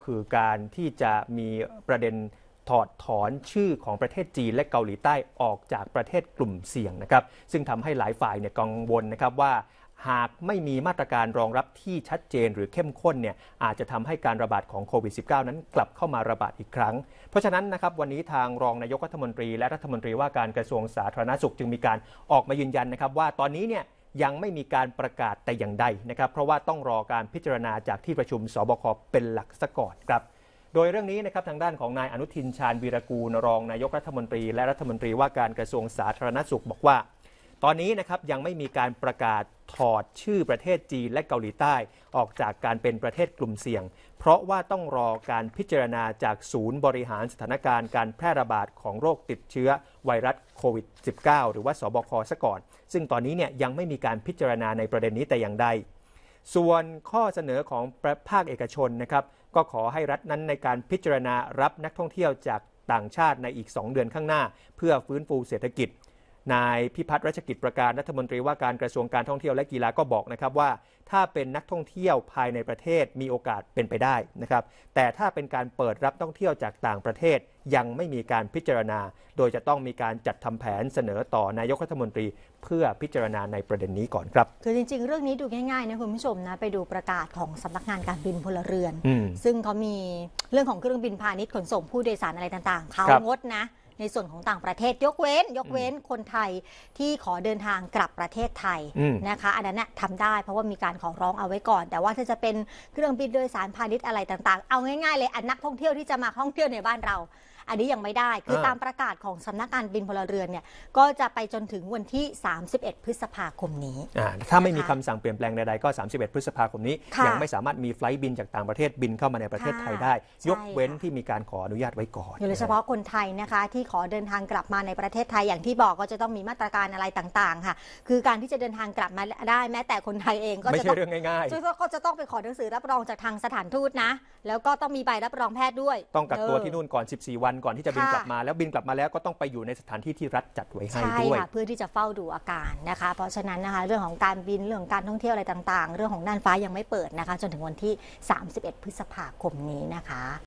คือการที่จะมีประเด็นถอดถอนชื่อของประเทศจีนและเกาหลีใต้ออกจากประเทศกลุ่มเสี่ยงนะครับซึ่งทำให้หลายฝ่ายกังวลนะครับว่าหากไม่มีมาตรการรองรับที่ชัดเจนหรือเข้มข้นอาจจะทำให้การระบาดของโควิด -19 นั้นกลับเข้ามาระบาดอีกครั้งเพราะฉะนั้นนะครับวันนี้ทางรองนายกรัฐมนตรีและรัฐมนตรีว่าการกระทรวงสาธารณสุขจึงมีการออกมายืนยันนะครับว่าตอนนี้ยังไม่มีการประกาศแต่อย่างใดนะครับเพราะว่าต้องรอการพิจารณาจากที่ประชุมสบคเป็นหลักซะก่อนครับโดยเรื่องนี้นะครับทางด้านของนายอนุทินชาญวีรกูลรองนายกรัฐมนตรีและรัฐมนตรีว่าการกระทรวงสาธารณสุขบอกว่าตอนนี้นะครับยังไม่มีการประกาศถอดชื่อประเทศจีนและเกาหลีใต้ออกจากการเป็นประเทศกลุ่มเสี่ยงเพราะว่าต้องรอการพิจารณาจากศูนย์บริหารสถานการณ์การแพร่ระบาดของโรคติดเชื้อไวรัสโควิด -19 หรือว่าสบคซะก่อนซึ่งตอนนี้ยังไม่มีการพิจารณาในประเด็นนี้แต่อย่างใดส่วนข้อเสนอของภาคเอกชนนะครับก็ขอให้รัฐนั้นในการพิจารณารับนักท่องเที่ยวจากต่างชาติในอีก2 เดือนข้างหน้าเพื่อฟื้นฟูเศรษฐกิจนายพิพัฒน์รัชกิจประการรัฐมนตรีว่าการกระทรวงการท่องเที่ยวและกีฬาก็บอกนะครับว่าถ้าเป็นนักท่องเที่ยวภายในประเทศมีโอกาสเป็นไปได้นะครับแต่ถ้าเป็นการเปิดรับนักท่องเที่ยวจากต่างประเทศยังไม่มีการพิจารณาโดยจะต้องมีการจัดทำแผนเสนอต่อนายกรัฐมนตรีเพื่อพิจารณาในประเด็นนี้ก่อนครับคือจริงๆเรื่องนี้ดูง่ายๆนะคุณผู้ชมนะไปดูประกาศของสำนักงานการบินพลเรือนซึ่งเขามีเรื่องของเครื่องบินพาณิชย์ขนส่งผู้โดยสารอะไรต่างๆเขางดนะในส่วนของต่างประเทศยกเว้นคนไทยที่ขอเดินทางกลับประเทศไทยนะคะอันนั้นทำได้เพราะว่ามีการขอร้องเอาไว้ก่อนแต่ว่าถ้าจะเป็นเครื่องบินโดยสารพาณิชย์อะไรต่างๆเอาง่ายๆเลยนักท่องเที่ยวที่จะมาท่องเที่ยวในบ้านเราอันนี้ยังไม่ได้คือตามประกาศของสำนักงานบินพลเรือนก็จะไปจนถึงวันที่31พฤษภาคมนี้ถ้าไม่มีคำสั่งเปลี่ยนแปลงใดๆก็31พฤษภาคมนี้ยังไม่สามารถมีไฟล์บินจากต่างประเทศบินเข้ามาในประเทศไทยได้ยกเว้นที่มีการขออนุญาตไว้ก่อนโดยเฉพาะคนไทยนะคะที่ขอเดินทางกลับมาในประเทศไทยอย่างที่บอกก็จะต้องมีมาตรการอะไรต่างๆค่ะคือการที่จะเดินทางกลับมาได้แม้แต่คนไทยเองก็ไม่ใช่เรื่องง่ายๆก็จะต้องไปขอหนังสือรับรองจากทางสถานทูตนะแล้วก็ต้องมีใบรับรองแพทย์ด้วยต้องกักตัวที่นู่นก่อน14 วันก่อนที่จะบินกลับมาแล้วบินกลับมาแล้วก็ต้องไปอยู่ในสถานที่ที่รัฐจัดไว้ให้ด้วยเพื่อที่จะเฝ้าดูอาการนะคะเพราะฉะนั้นนะคะเรื่องของการบินเรื่องของการท่องเที่ยวอะไรต่างๆเรื่องของน่านฟ้ายังไม่เปิดนะคะจนถึงวันที่31พฤษภาคมนี้นะคะ